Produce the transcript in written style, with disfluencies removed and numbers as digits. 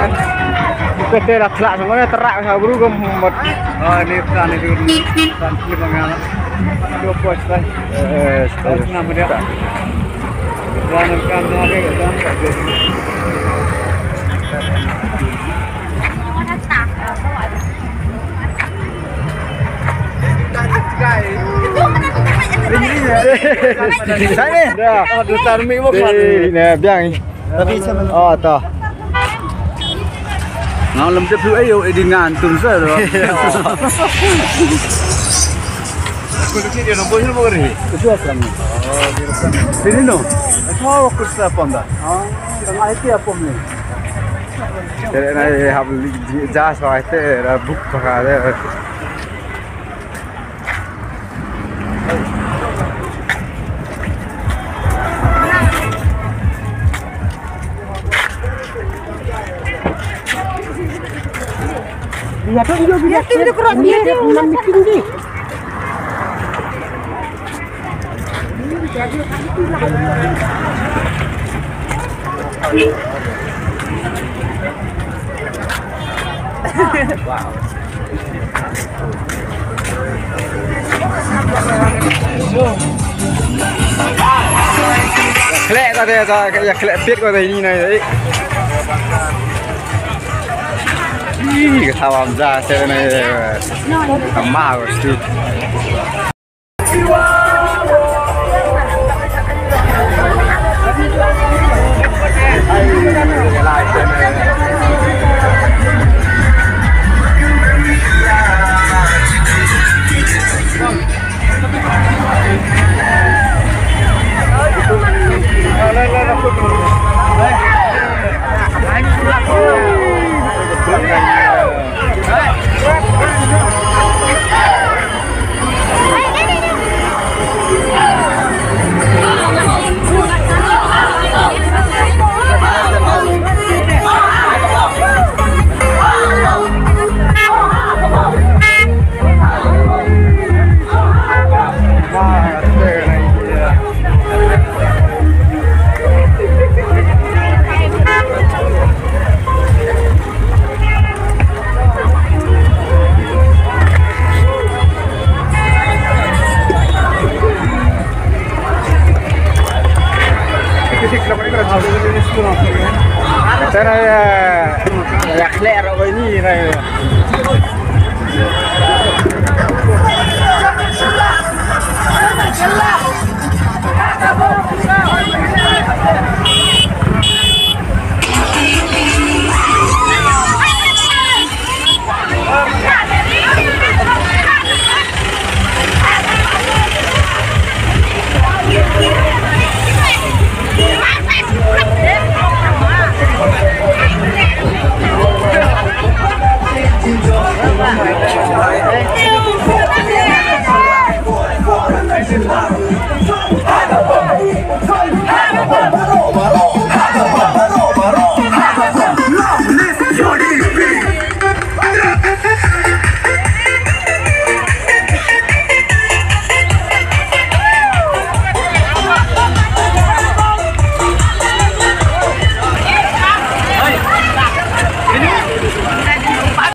PT lah terak semuanya terak sabru ke mod. Oh ini kan itu kan klip mengalah. Dua pos kan. Harus nama dia. Jangan kan ada kan. Sana. Oh, duta army mo kan. Nah, biang. Tapi sama. Oh, toh. Ngau lam te phu ayo edingan tun sa ro. Ko tu dia no bohil mo ri. Itu asam. Oh, dia no. Sao ko sa ponda. Oh, ang IT apa ni? Tere na hab ja so aite ra book ka de. Dia tu kurang dia nak meeting ni. Wow. Klek kau dia, ya klek pit kau ini ni. Ih, ketawa amza, saya ni kamar mesti. Sana ya klek ro ini ni. Hey!